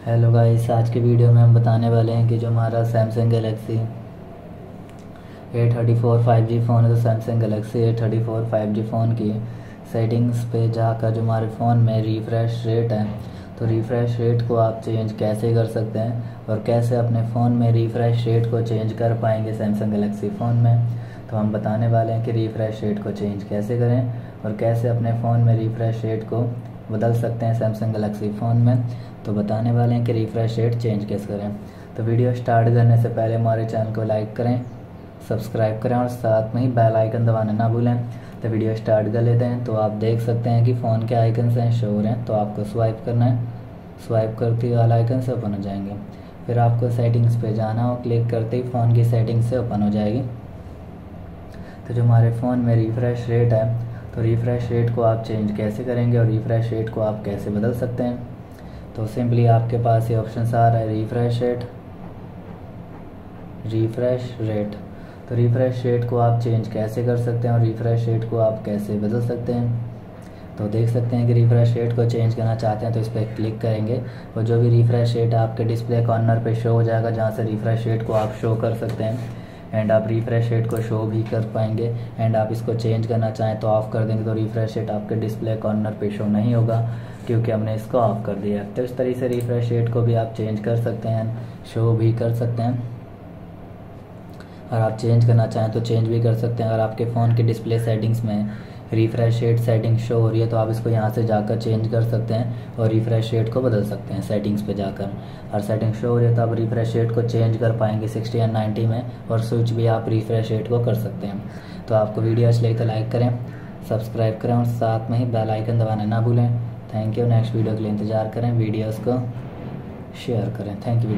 Hello guys, आज की video में हम बताने वाले हैं कि जो हमारा Samsung Galaxy A34 5G phone है, तो Samsung Galaxy A34 5G phone की सेटिंग्स पे जाकर जो हमारे फ़ोन में रिफ़्रेश रेट है, तो रिफ़्रेश रेट को आप चेंज कैसे कर सकते हैं और कैसे अपने फ़ोन में रिफ़्रेश रेट को चेंज कर पाएंगे सैमसंग गैलेक्सी फ़ोन में। तो हम बताने वाले हैं कि रिफ़्रेश रेट को चेंज कैसे करें और कैसे अपने फ़ोन में रिफ़्रेश रेट को बदल सकते हैं सैमसंग गैलेक्सी फ़ोन में। तो बताने वाले हैं कि रिफ़्रेश रेट चेंज कैसे करें। तो वीडियो स्टार्ट करने से पहले हमारे चैनल को लाइक करें, सब्सक्राइब करें और साथ में ही बेल आइकन दबाना ना भूलें। तो वीडियो स्टार्ट कर लेते हैं। तो आप देख सकते हैं कि फ़ोन के आइकन हैं शो हो रहे हैं, तो आपको स्वाइप करना है। स्वाइप करते ही वाल आइकन से ओपन हो जाएंगे। फिर आपको सेटिंग्स पे जाना हो, क्लिक करते ही फ़ोन की सेटिंग्स से ओपन हो जाएगी। तो जो हमारे फ़ोन में रिफ़्रेश रेट है, तो रिफ़्रेश रेट को आप चेंज कैसे करेंगे और रिफ़्रेश रेट को आप कैसे बदल सकते हैं। तो सिंपली आपके पास ये ऑप्शन आ रहा है, रिफ़्रेश रेट। तो रिफ़्रेश रेट को आप चेंज कैसे कर सकते हैं और रिफ़्रेश रेट को आप कैसे बदल सकते हैं। तो देख सकते हैं कि रिफ़्रेश रेट को चेंज करना चाहते हैं तो इस पर क्लिक करेंगे और जो भी रिफ़्रेश रेट आपके डिस्प्ले कॉर्नर पे शो हो जाएगा, जहाँ से रिफ़्रेश रेट को आप शो कर सकते हैं एंड आप रिफ़्रेश रेट को शो भी कर पाएंगे। एंड आप इसको चेंज करना चाहें तो ऑफ़ कर देंगे, तो रिफ़्रेश रेट आपके डिस्प्ले कॉर्नर पे शो नहीं होगा क्योंकि हमने इसको ऑफ़ कर दिया है। तो इस तरीके से रिफ़्रेश रेट को भी आप चेंज कर सकते हैं, शो भी कर सकते हैं और आप चेंज करना चाहें तो चेंज भी कर सकते हैं। अगर आपके फ़ोन के डिस्प्ले सेटिंग्स में रिफ़्रेश रेट सेटिंग शो हो रही है तो आप इसको यहाँ से जाकर चेंज कर सकते हैं और रिफ़्रेश रेट को बदल सकते हैं सेटिंग्स पे जाकर। और सेटिंग शो हो रही है तो आप रिफ़्रेश रेट को चेंज कर पाएंगे 60 या 90 में, और स्विच भी आप रिफ़्रेश रेट को कर सकते हैं। तो आपको वीडियो अच्छी लगी तो लाइक करें, सब्सक्राइब करें और साथ में ही बेल आइकन दबाना ना भूलें। Thank you. नेक्स्ट वीडियो के लिए इंतज़ार करें, वीडियोज़ को शेयर करें। Thank you.